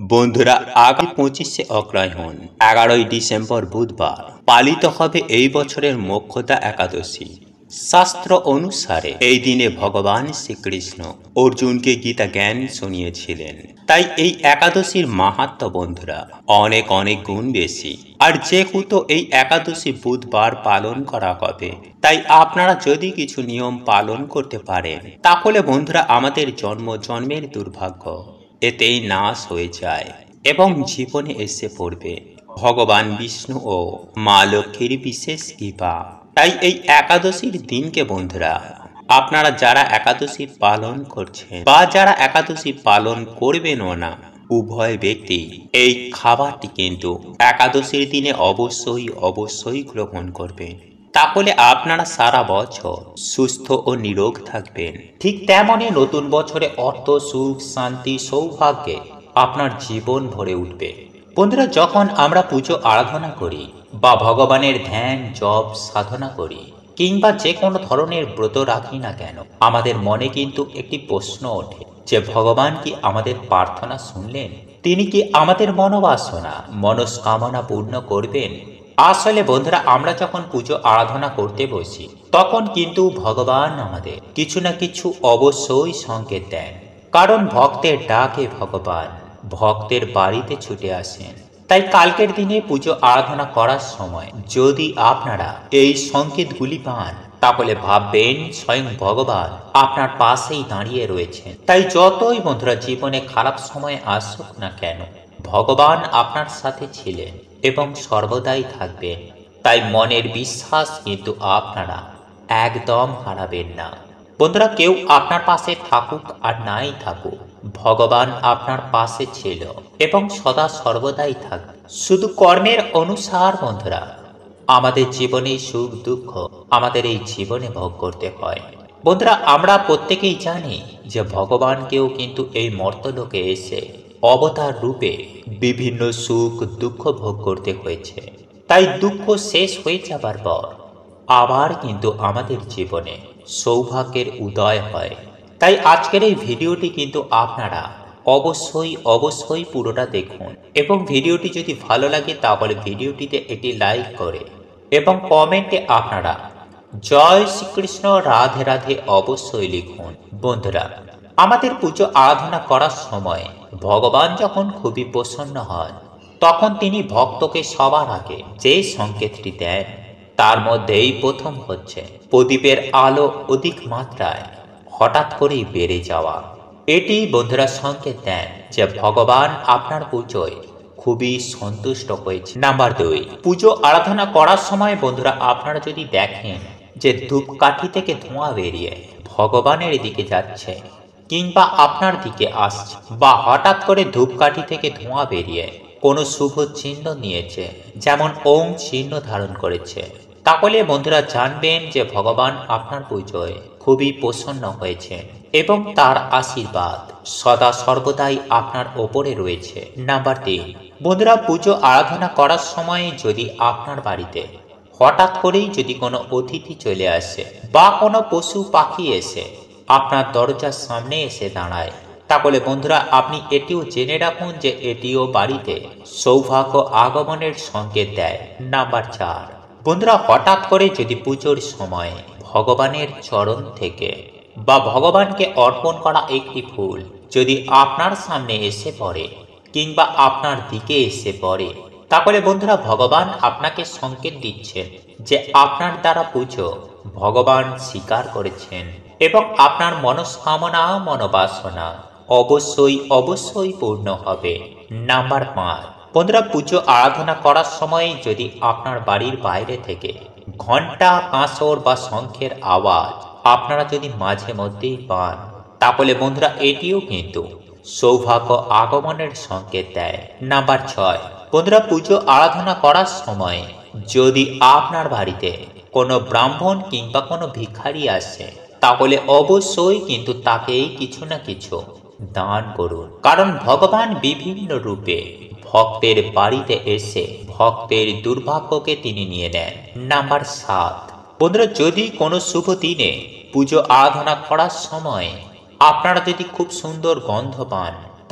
বন্ধুরা, আগামী 25শে অগ্রহায়ণ 11ই ডিসেম্বর বুধবার পালিত হবে এই বছরের মোক্ষদা একাদশী। শাস্ত্র অনুসারে এই দিনে ভগবান শ্রীকৃষ্ণ অর্জুনকে গীতা জ্ঞান শুনিয়েছিলেন। তাই এই একাদশীর মাহাত্ম্য বন্ধুরা অনেক অনেক গুণ বেশি। আর যেহেতু এই একাদশী বুধবার পালন করা হবে, তাই আপনারা যদি কিছু নিয়ম পালন করতে পারেন, তাহলে বন্ধুরা আমাদের জন্ম জন্মের দুর্ভাগ্য এতেই নাশ হয়ে যায় এবং জীবনে এসে পড়বে ভগবান বিষ্ণু ও মা লক্ষ্মীর বিশেষ কৃপা। তাই এই একাদশীর দিনকে বন্ধুরা আপনারা যারা একাদশী পালন করছেন বা যারা একাদশী পালন করবেনও না, উভয় ব্যক্তি এই খাবারটি কিন্তু একাদশীর দিনে অবশ্যই গ্রহণ করবেন। তাহলে আপনারা সারা বছর সুস্থ ও নিরোগ থাকবেন। ঠিক তেমনই নতুন বছরে অর্থ, সুখ, শান্তি, সৌভাগ্যে আপনার জীবন ভরে উঠবে। বন্ধুরা, যখন আমরা পুজো আরাধনা করি বা ভগবানের ধ্যান জপ সাধনা করি কিংবা যে কোনো ধরনের ব্রত রাখি না কেন, আমাদের মনে কিন্তু একটি প্রশ্ন ওঠে যে ভগবান কি আমাদের প্রার্থনা শুনলেন? তিনি কি আমাদের মনস্কামনা পূর্ণ করবেন? আসলে বন্ধুরা, আমরা যখন পুজো আরাধনা করতে বসি তখন কিন্তু ভগবান আমাদের কিছু না কিছু অবশ্যই সংকেত দেন। কারণ ভক্তের ডাকে ভগবান ভক্তের বাড়িতে ছুটে আসেন। তাই কালকের দিনে পুজো আরাধনা করার সময় যদি আপনারা এই সংকেতগুলি পান, তাহলে ভাববেন স্বয়ং ভগবান আপনার পাশেই দাঁড়িয়ে রয়েছেন। তাই যতই বন্ধুরা জীবনে খারাপ সময় আসুক না কেন, ভগবান আপনার সাথে ছিলেন এবং সর্বদাই থাকবেন। তাই মনের বিশ্বাস কিন্তু আপনারা একদম হারাবেন না। বন্ধুরা, কেউ আপনার পাশে থাকুক আর নাই থাকুক, ভগবান আপনার পাশে ছিল এবং সদা সর্বদাই থাকবে। শুধু কর্মের অনুসার বন্ধুরা আমাদের জীবনে সুখ দুঃখ আমাদের এই জীবনে ভোগ করতে হয়। বন্ধুরা, আমরা প্রত্যেকেই জানি যে ভগবানকেও কিন্তু এই মর্তলোকে এসে অবতার রূপে বিভিন্ন সুখ দুঃখ ভোগ করতে হয়েছে। তাই দুঃখ শেষ হয়ে যাবার পর আবার কিন্তু আমাদের জীবনে সৌভাগ্যের উদয় হয়। তাই আজকের এই ভিডিওটি কিন্তু আপনারা অবশ্যই পুরোটা দেখুন এবং ভিডিওটি যদি ভালো লাগে তাহলে ভিডিওটিতে একটি লাইক করে এবং কমেন্টে আপনারা জয় শ্রীকৃষ্ণ রাধে রাধে অবশ্যই লিখুন। বন্ধুরা, আমাদের পুজো আরাধনা করার সময় ভগবান যখন খুবই প্রসন্ন হন, তখন তিনি ভক্তকে সবার আগে যে সংকেতটি দেন তার মধ্যেই প্রথম হচ্ছে প্রদীপের আলো অধিক মাত্রায় হঠাৎ করেই বেড়ে যাওয়া। এটি বন্ধুরা সংকেত দেন যে ভগবান আপনার পুজোয় খুবই সন্তুষ্ট হয়েছে। নাম্বার 2, পুজো আরাধনা করার সময় বন্ধুরা আপনারা যদি দেখেন যে ধূপকাঠি থেকে ধোঁয়া বেরিয়ে ভগবানের দিকে যাচ্ছে কিংবা আপনার দিকে আসছে, বা হঠাৎ করে ধূপকাঠি থেকে ধোঁয়া বেরিয়ে কোনো শুভ চিহ্ন নিয়েছে, যেমন ওম চিহ্ন ধারণ করেছে, তাহলে বন্ধুরা জানবেন যে ভগবান আপনার পুজোয় খুবই প্রসন্ন হয়েছে এবং তার আশীর্বাদ সদা সর্বদাই আপনার ওপরে রয়েছে। নাম্বার 3, বন্ধুরা পুজো আরাধনা করার সময় যদি আপনার বাড়িতে হঠাৎ করেই যদি কোনো অতিথি চলে আসে বা কোনো পশু পাখি এসে আপনার দরজার সামনে এসে দাঁড়ায়, তাহলে বন্ধুরা আপনি এটিও জেনে রাখুন যে এটিও বাড়িতে সৌভাগ্য আগমনের সংকেত দেয়। নাম্বার 4, বন্ধুরা হঠাৎ করে যদি পুজোর সময় ভগবানের চরণ থেকে বা ভগবানকে অর্পণ করা একটি ফুল যদি আপনার সামনে এসে পড়ে কিংবা আপনার দিকে এসে পড়ে, তাহলে বন্ধুরা ভগবান আপনাকে সংকেত দিচ্ছেন যে আপনার দ্বারা পুজো ভগবান স্বীকার করেছেন এবং আপনার মনস্কামনা মনোবাসনা অবশ্যই পূর্ণ হবে। নাম্বার 5, বন্ধুরা পুজো আরাধনা করার সময় যদি আপনার বাড়ির বাইরে থেকে ঘন্টা, কাঁসর বা শঙ্খের আওয়াজ আপনারা যদি মাঝে মধ্যেই পান, তাহলে বন্ধুরা এটিও কিন্তু সৌভাগ্য আগমনের সংকেত দেয়। নাম্বার 6, বন্ধুরা পুজো আরাধনা করার সময় যদি আপনার বাড়িতে কোনো ব্রাহ্মণ কিংবা কোনো ভিখারি আসে, তাহলে অবশ্যই কিন্তু তাকেই কিছু না কিছু দান করুন। কারণ ভগবান বিভিন্ন রূপে ভক্তের বাড়িতে এসে ভক্তের দুর্ভাগ্যকে তিনি নিয়ে নেন। নাম্বার 7, বন্ধুরা যদি কোনো শুভ দিনে পুজো আরাধনা করার সময় আপনারা যদি খুব সুন্দর গন্ধ পান,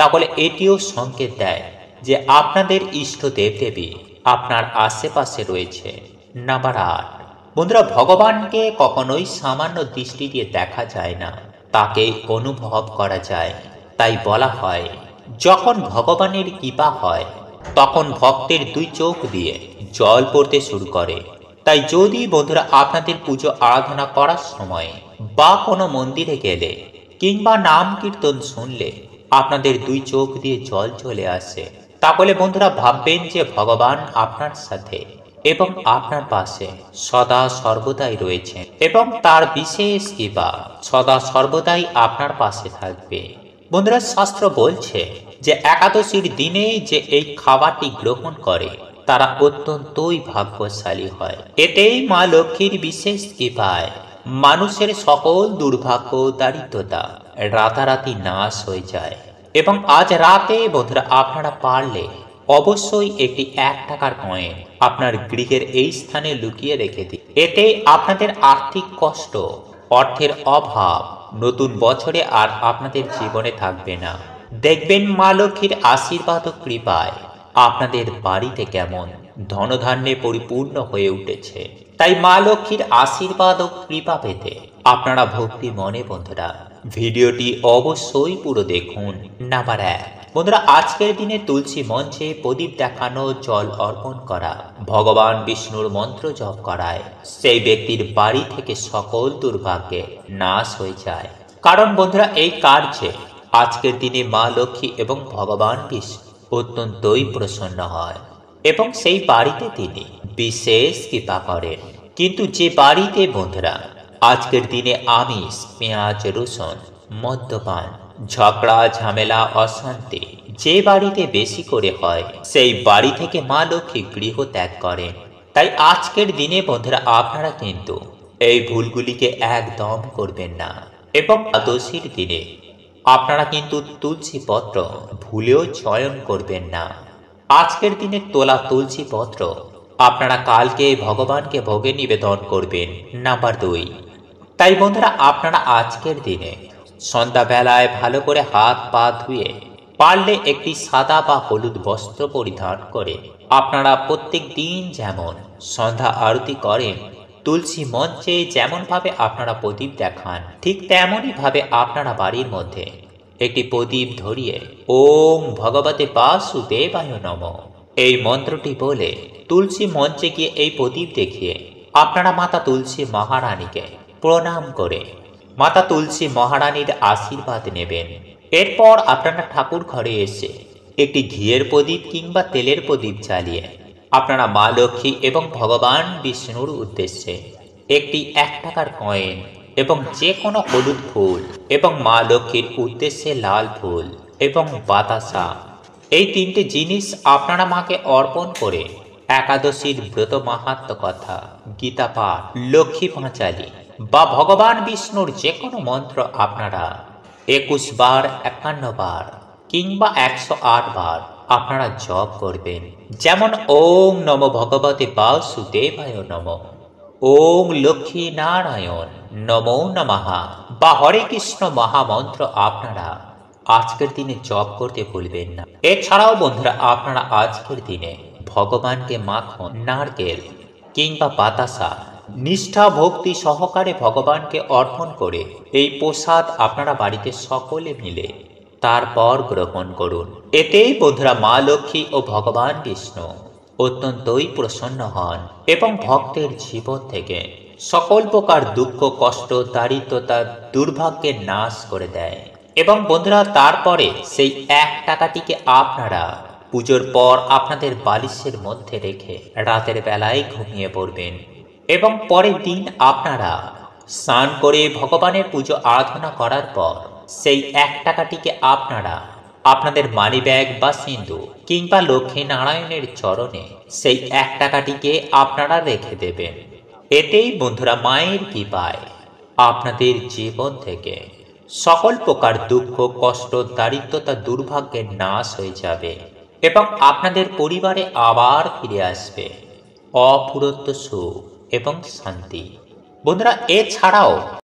তাহলে এটিও সংকেত দেয় যে আপনাদের ইষ্ট দেবদেবী আপনার আশেপাশে রয়েছে। নাম্বার 8, বন্ধুরা ভগবানকে কখনোই সামান্য দৃষ্টি দিয়ে দেখা যায় না, তাকে অনুভব করা যায়। তাই বলা হয় যখন ভগবানের কৃপা হয় তখন ভক্তের দুই চোখ দিয়ে জল পড়তে শুরু করে। তাই যদি বন্ধুরা আপনাদের পুজো আরাধনা করার সময় বা কোনো মন্দিরে গেলে কিংবা নাম কীর্তন শুনলে আপনাদের দুই চোখ দিয়ে জল চলে আসে, তাহলে বন্ধুরা ভাববেন যে ভগবান আপনার সাথে এবং আপনার পাশে সদা সর্বদাই রয়েছে এবং তার বিশেষ কৃপা সদা সর্বদাই আপনার পাশে থাকবে। বন্ধুরা শাস্ত্র বলছে যে একাদশীর দিনে যে এই খাবারটি গ্রহণ করে তারা অত্যন্তই ভাগ্যশালী হয়। এতেই মা লক্ষ্মীর বিশেষ কৃপায় মানুষের সকল দুর্ভাগ্য দারিদ্রতা রাতারাতি নাশ হয়ে যায়। এবং আজ রাতে বন্ধুরা আপনারা পারলে অবশ্যই একটি 1 টাকার কয়েন আপনার গৃহের এই স্থানে লুকিয়ে রেখে দিন। এতে আপনাদের আর্থিক কষ্ট, অর্থের অভাব নতুন বছরে আর আপনাদের জীবনে থাকবে না। দেখবেন মা লক্ষ্মীর আশীর্বাদ ও কৃপায় আপনাদের বাড়িতে কেমন ধনধান্যে পরিপূর্ণ হয়ে উঠেছে। তাই মা লক্ষ্মীর আশীর্বাদ ও কৃপা পেতে আপনারা ভক্তি মনে বন্ধুরা ভিডিওটি অবশ্যই পুরো দেখুন। নাম্বার 1, বন্ধুরা আজকের দিনে তুলসী মঞ্চে প্রদীপ দেখানো, জল অর্পণ করা, ভগবান বিষ্ণুর মন্ত্র জপ করায় সেই ব্যক্তির বাড়ি থেকে সকল দুর্ভাগ্যের নাশ হয়ে যায়। কারণ বন্ধুরা এই কার্যে আজকের দিনে মা লক্ষ্মী এবং ভগবান বিষ্ণু অত্যন্তই প্রসন্ন হয় এবং সেই বাড়িতে তিনি বিশেষ কৃপা করেন। কিন্তু যে বাড়িতে বন্ধুরা আজকের দিনে আমিষ, পেঁয়াজ, রসুন, মদ্যপান, ঝগড়া ঝামেলা, অশান্তি যে বাড়িতে বেশি করে হয় সেই বাড়ি থেকে মা লক্ষ্মী গৃহ ত্যাগ করেন। তাই আজকের দিনে বন্ধুরা আপনারা কিন্তু এই ভুলগুলিকে একদম করবেন না এবং একাদশীর দিনে আপনারা কিন্তু তুলসী পত্র ভুলেও চয়ন করবেন না। আজকের দিনে তোলা তুলসী পত্র আপনারা কালকে ভগবানকে ভোগে নিবেদন করবেন। নাম্বার 2, তাই বন্ধুরা আপনারা আজকের দিনে সন্ধ্যাবেলায় ভালো করে হাত পা ধুয়ে পারলে একটি সাদা বা হলুদ বস্ত্র পরিধান করে আপনারা প্রত্যেক দিন যেমন সন্ধ্যা আরতি করেন, তুলসী মঞ্চে যেমন ভাবে আপনারা প্রদীপ দেখান, ঠিক তেমনই ভাবে আপনারা বাড়ির মধ্যে একটি প্রদীপ ধরিয়ে ওম ভগবতে বাসুদেবায় নমঃ এই মন্ত্রটি বলে তুলসী মঞ্চে গিয়ে এই প্রদীপ দেখিয়ে আপনারা মাতা তুলসী মহারানীকে প্রণাম করে মাতা তুলসী মহারানীর আশীর্বাদ নেবেন। এরপর আপনারা ঠাকুর ঘরে এসে একটি ঘিয়ের প্রদীপ কিংবা তেলের প্রদীপ জ্বালিয়ে আপনারা মা লক্ষ্মী এবং ভগবান বিষ্ণুর উদ্দেশ্যে একটি 1 টাকার কয়েন এবং যে কোনো হলুদ ফুল এবং মা লক্ষ্মীর উদ্দেশ্যে লাল ফুল এবং বাতাসা এই 3টে জিনিস আপনারা মাকে অর্পণ করে একাদশীর ব্রত মাহাত্ম্য কথা, গীতা পাঠ, লক্ষ্মী পাঁচালী বা ভগবান বিষ্ণুর যে কোনো মন্ত্র আপনারা 21 বার, 51 বার কিংবা 108 বার আপনারা জপ করবেন। যেমন ওম নমো ভগবতে বাসুদেবায় নমঃ, ওম লক্ষ্মী নারায়ণ নমো নমঃ বা হরে কৃষ্ণ মহামন্ত্র আপনারা আজকের দিনে জপ করতে ভুলবেন না। এছাড়াও বন্ধুরা আপনারা আজকের দিনে ভগবানকে মাখন, নারকেল কিংবা বাতাসা নিষ্ঠা ভক্তি সহকারে ভগবানকে অর্পণ করে এই প্রসাদ আপনারা বাড়িতে সকলে মিলে তারপর গ্রহণ করুন। এতেই বন্ধুরা মা লক্ষ্মী ও ভগবান বিষ্ণু অত্যন্তই প্রসন্ন হন এবং ভক্তের জীবন থেকে সকল প্রকার দুঃখ, কষ্ট, দারিদ্রতা, দুর্ভাগ্যের নাশ করে দেয়। এবং বন্ধুরা তারপরে সেই 1 টাকাটিকে আপনারা পুজোর পর আপনাদের বালিশের মধ্যে রেখে রাতের বেলায় ঘুমিয়ে পড়বেন এবং পরের দিন আপনারা স্নান করে ভগবানের পুজো আরাধনা করার পর সেই 1 টাকাটিকে আপনারা আপনাদের মানি ব্যাগ বা সিন্ধু কিংবা লক্ষ্মী নারায়ণের চরণে সেই 1 টাকাটিকে আপনারা রেখে দেবেন। এতেই বন্ধুরা মায়ের কৃপায় আপনাদের জীবন থেকে সকল প্রকার দুঃখ, কষ্ট, দারিদ্রতা, দুর্ভাগ্যের নাশ হয়ে যাবে এবং আপনাদের পরিবারে আবার ফিরে আসবে অফুরন্ত সুখ এবং শান্তি। বন্ধুরা এছাড়াও